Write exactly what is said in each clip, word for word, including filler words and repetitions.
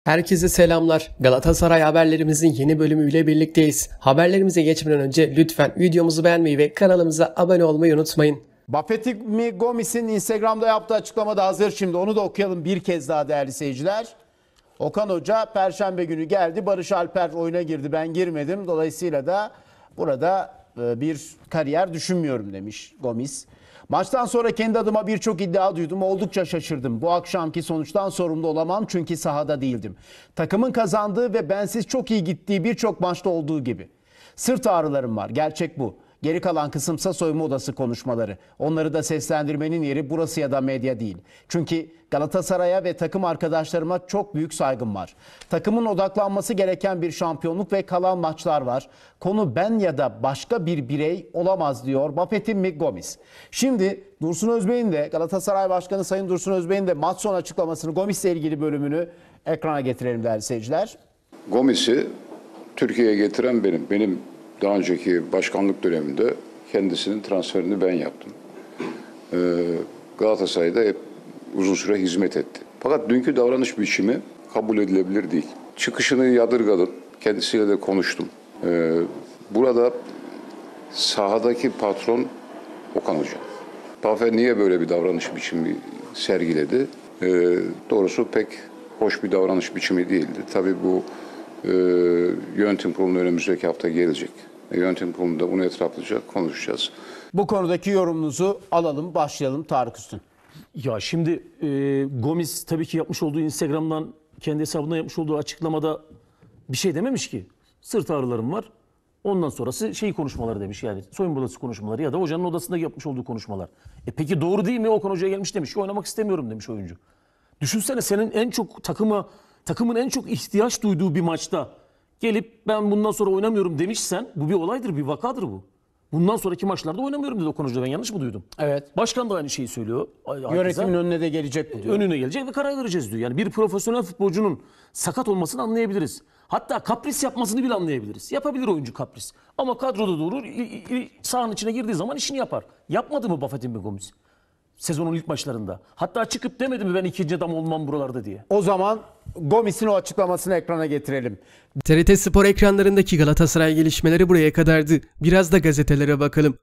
Herkese selamlar. Galatasaray haberlerimizin yeni bölümüyle birlikteyiz. Haberlerimize geçmeden önce lütfen videomuzu beğenmeyi ve kanalımıza abone olmayı unutmayın. Bafetimi Gomis'in Instagram'da yaptığı açıklamada hazır, şimdi onu da okuyalım bir kez daha değerli seyirciler. Okan Hoca Perşembe günü geldi, Barış Alper oyuna girdi, ben girmedim, dolayısıyla da burada bir kariyer düşünmüyorum demiş Gomis. Maçtan sonra kendi adıma birçok iddia duydum. Oldukça şaşırdım. Bu akşamki sonuçtan sorumlu olamam çünkü sahada değildim. Takımın kazandığı ve bensiz çok iyi gittiği birçok maçta olduğu gibi. Sırt ağrılarım var. Gerçek bu. Geri kalan kısımsa soyunma odası konuşmaları. Onları da seslendirmenin yeri burası ya da medya değil. Çünkü Galatasaray'a ve takım arkadaşlarıma çok büyük saygım var. Takımın odaklanması gereken bir şampiyonluk ve kalan maçlar var. Konu ben ya da başka bir birey olamaz diyor Bafetimi Gomis. Şimdi Dursun Özbey'in de, Galatasaray Başkanı Sayın Dursun Özbey'in de maç sonu açıklamasını, Gomis'le ilgili bölümünü ekrana getirelim değerli seyirciler. Gomis'i Türkiye'ye getiren benim. Benim daha önceki başkanlık döneminde kendisinin transferini ben yaptım. Ee, Galatasaray'da hep uzun süre hizmet etti. Fakat dünkü davranış biçimi kabul edilebilir değil. Çıkışını yadırgadım. Kendisiyle de konuştum. Ee, burada sahadaki patron Okan Hoca. Tafe niye böyle bir davranış biçimi sergiledi? Ee, doğrusu pek hoş bir davranış biçimi değildi. Tabii bu e, yönetim kurulunun önümüzdeki hafta gelecek. Yönetim kurulunda bunu etraflıca konuşacağız. Bu konudaki yorumunuzu alalım, başlayalım Tarık Üstün. Ya şimdi e, Gomis tabii ki yapmış olduğu Instagram'dan kendi hesabından yapmış olduğu açıklamada bir şey dememiş ki. Sırt ağrılarım var. Ondan sonrası şey konuşmaları demiş, yani soyunma odası konuşmaları ya da hocanın odasında yapmış olduğu konuşmalar. E peki doğru değil mi? Okan Hoca'ya gelmiş demiş ki oynamak istemiyorum demiş oyuncu. Düşünsene, senin en çok takıma takımın en çok ihtiyaç duyduğu bir maçta gelip ben bundan sonra oynamıyorum demişsen bu bir olaydır, bir vakadır bu. Bundan sonraki maçlarda oynamıyorum dedi Okan Hoca. Ben yanlış mı duydum? Evet. Başkan da aynı şeyi söylüyor. Yönetimin önüne de gelecek bu diyor. Önüne gelecek ve karar vereceğiz diyor. Yani bir profesyonel futbolcunun sakat olmasını anlayabiliriz. Hatta kapris yapmasını bile anlayabiliriz. Yapabilir oyuncu kapris. Ama kadroda durur, sahanın içine girdiği zaman işini yapar. Yapmadı mı Bafetimi Gomis sezonun ilk maçlarında? Hatta çıkıp demedi mi ben ikinci adam olmam buralarda diye. O zaman Gomis'in o açıklamasını ekrana getirelim. T R T Spor ekranlarındaki Galatasaray gelişmeleri buraya kadardı. Biraz da gazetelere bakalım.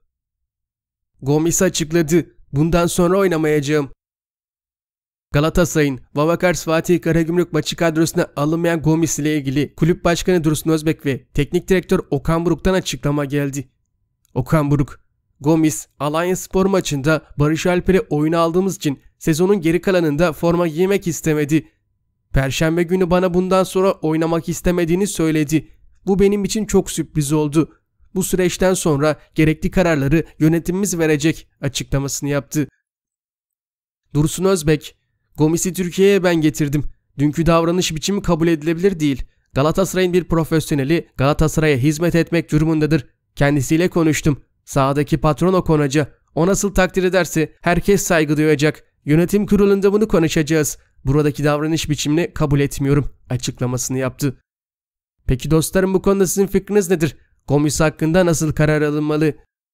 Gomis açıkladı. Bundan sonra oynamayacağım. Galatasaray'ın Vavakars Fatih Karagümrük maçı kadrosuna alınmayan Gomis ile ilgili Kulüp Başkanı Dursun Özbek ve Teknik Direktör Okan Buruk'tan açıklama geldi. Okan Buruk, Gomis, Alanyaspor maçında Barış Alper'i oyuna aldığımız için sezonun geri kalanında forma giymek istemedi. Perşembe günü bana bundan sonra oynamak istemediğini söyledi. Bu benim için çok sürpriz oldu. Bu süreçten sonra gerekli kararları yönetimimiz verecek açıklamasını yaptı. Dursun Özbek, Gomis'i Türkiye'ye ben getirdim. Dünkü davranış biçimi kabul edilebilir değil. Galatasaray'ın bir profesyoneli Galatasaray'a hizmet etmek durumundadır. Kendisiyle konuştum. Sahadaki patron Okan Hoca. O nasıl takdir ederse herkes saygı duyacak. Yönetim kurulunda bunu konuşacağız. Buradaki davranış biçimini kabul etmiyorum açıklamasını yaptı. Peki dostlarım, bu konuda sizin fikriniz nedir? Gomis hakkında nasıl karar alınmalı?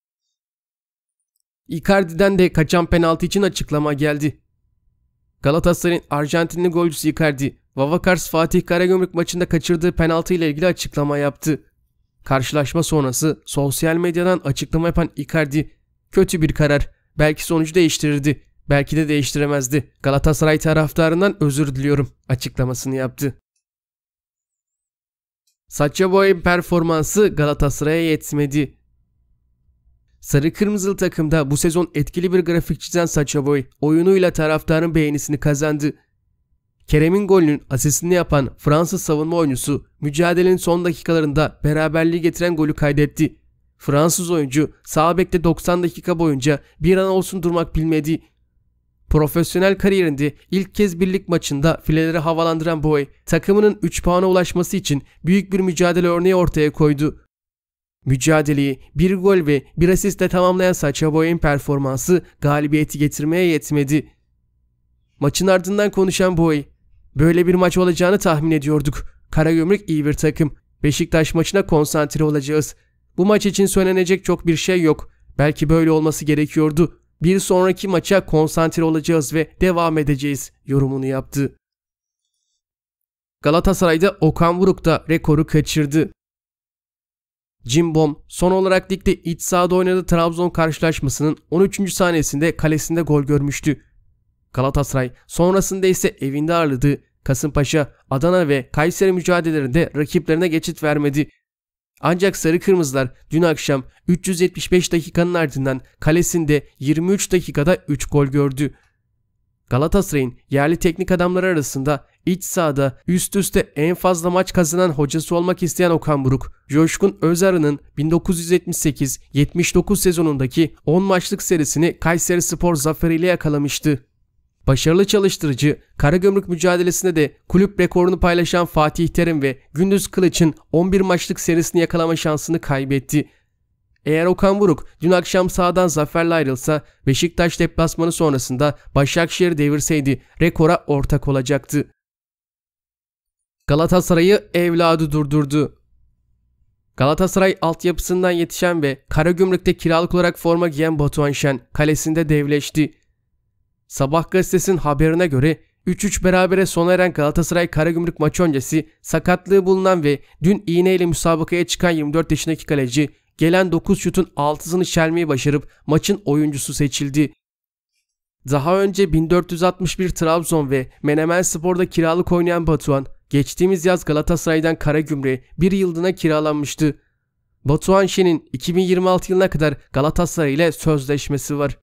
Icardi'den de kaçan penaltı için açıklama geldi. Galatasaray'ın Arjantinli golcüsü Icardi, Vavakars Fatih Karagümrük maçında kaçırdığı penaltı ile ilgili açıklama yaptı. Karşılaşma sonrası sosyal medyadan açıklama yapan Icardi, kötü bir karar, belki sonucu değiştirirdi, belki de değiştiremezdi. Galatasaray taraftarından özür diliyorum açıklamasını yaptı. Sacha Boey'in performansı Galatasaray'a yetmedi. Sarı kırmızılı takımda bu sezon etkili bir grafik çizen Sacha Boey, oyunuyla taraftarın beğenisini kazandı. Kerem'in golünün asistini yapan Fransız savunma oyuncusu mücadelenin son dakikalarında beraberliği getiren golü kaydetti. Fransız oyuncu sağ bekte doksan dakika boyunca bir an olsun durmak bilmedi. Profesyonel kariyerinde ilk kez birlik maçında fileleri havalandıran Boey, takımının üç puana ulaşması için büyük bir mücadele örneği ortaya koydu. Mücadeleyi bir gol ve bir asistle tamamlayan Sacha Boey'in performansı galibiyeti getirmeye yetmedi. Maçın ardından konuşan Boey, böyle bir maç olacağını tahmin ediyorduk. Karagümrük iyi bir takım. Beşiktaş maçına konsantre olacağız. Bu maç için söylenecek çok bir şey yok. Belki böyle olması gerekiyordu. Bir sonraki maça konsantre olacağız ve devam edeceğiz yorumunu yaptı. Galatasaray'da Okan Buruk da rekoru kaçırdı. Cimbom son olarak ligde iç sahada oynadığı Trabzon karşılaşmasının on üçüncü saniyesinde kalesinde gol görmüştü. Galatasaray sonrasında ise evinde ağırladığı Kasımpaşa, Adana ve Kayseri mücadelelerinde rakiplerine geçit vermedi. Ancak Sarı Kırmızılar dün akşam üç yüz yetmiş beş dakikanın ardından kalesinde yirmi üç dakikada üç gol gördü. Galatasaray'ın yerli teknik adamları arasında iç sahada üst üste en fazla maç kazanan hocası olmak isteyen Okan Buruk, Coşkun Özarı'nın bin dokuz yüz yetmiş sekiz yetmiş dokuz sezonundaki on maçlık serisini Kayserispor zaferiyle yakalamıştı. Başarılı çalıştırıcı Karagümrük mücadelesinde de kulüp rekorunu paylaşan Fatih Terim ve Gündüz Kılıç'ın on bir maçlık serisini yakalama şansını kaybetti. Eğer Okan Buruk dün akşam sahadan zaferle ayrılsa, Beşiktaş deplasmanı sonrasında Başakşehir'i devirseydi rekora ortak olacaktı. Galatasaray'ı evladı durdurdu. Galatasaray altyapısından yetişen ve Karagümrük'te kiralık olarak forma giyen Batuhan Şen kalesinde devleşti. Sabah gazetesinin haberine göre üç üç berabere sona eren Galatasaray Karagümrük maçı öncesi sakatlığı bulunan ve dün iğneyle müsabakaya çıkan yirmi dört yaşındaki kaleci gelen dokuz şutun altısını çelmeyi başarıp maçın oyuncusu seçildi. Daha önce bin dört yüz altmış bir Trabzon ve Menemenspor'da kiralık oynayan Batuhan, geçtiğimiz yaz Galatasaray'dan Karagümrük'e bir yıllığına kiralanmıştı. Batuhan Şen'in iki bin yirmi altı yılına kadar Galatasaray ile sözleşmesi var.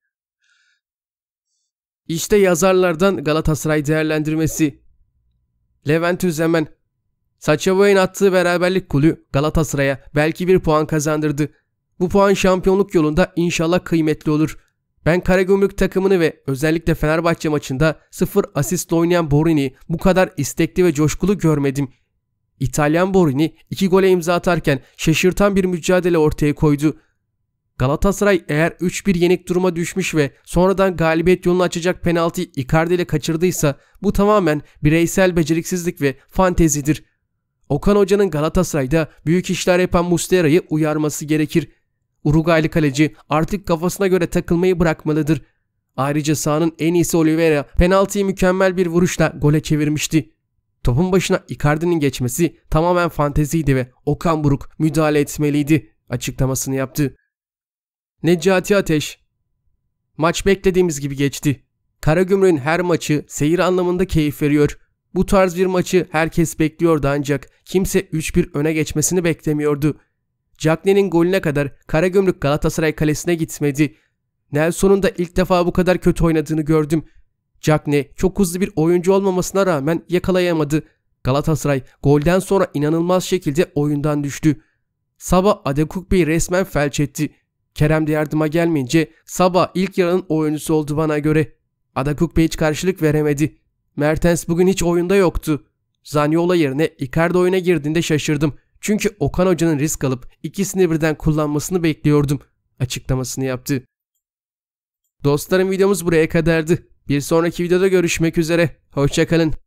İşte yazarlardan Galatasaray değerlendirmesi. Levent Üzemen, Sacha Boey'in attığı beraberlik golü Galatasaray'a belki bir puan kazandırdı. Bu puan şampiyonluk yolunda inşallah kıymetli olur. Ben Karagümrük takımını ve özellikle Fenerbahçe maçında sıfır asistle oynayan Borini bu kadar istekli ve coşkulu görmedim. İtalyan Borini iki gole imza atarken şaşırtan bir mücadele ortaya koydu. Galatasaray eğer üç bir yenik duruma düşmüş ve sonradan galibiyet yolunu açacak penaltıyı Icardi ile kaçırdıysa bu tamamen bireysel beceriksizlik ve fantezidir. Okan Hoca'nın Galatasaray'da büyük işler yapan Muslera'yı uyarması gerekir. Uruguaylı kaleci artık kafasına göre takılmayı bırakmalıdır. Ayrıca sahanın en iyisi Oliveira penaltıyı mükemmel bir vuruşla gole çevirmişti. Topun başına Icardi'nin geçmesi tamamen fanteziydi ve Okan Buruk müdahale etmeliydi açıklamasını yaptı. Necati Ateş, maç beklediğimiz gibi geçti. Karagümrük'ün her maçı seyir anlamında keyif veriyor. Bu tarz bir maçı herkes bekliyordu ancak kimse üç bir öne geçmesini beklemiyordu. Cagney'nin golüne kadar Karagümrük Galatasaray kalesine gitmedi. Nelson'un da ilk defa bu kadar kötü oynadığını gördüm. Cagney çok hızlı bir oyuncu olmamasına rağmen yakalayamadı. Galatasaray golden sonra inanılmaz şekilde oyundan düştü. Sabah Adekugbe'yi resmen felç etti. Kerem de yardıma gelmeyince Sabah ilk yarının oyuncusu oldu bana göre. Adekugbe hiç karşılık veremedi. Mertens bugün hiç oyunda yoktu. Zaniolo yerine Icardi oyuna girdiğinde şaşırdım. Çünkü Okan Hoca'nın risk alıp ikisini birden kullanmasını bekliyordum açıklamasını yaptı. Dostlarım, videomuz buraya kadardı. Bir sonraki videoda görüşmek üzere. Hoşça kalın.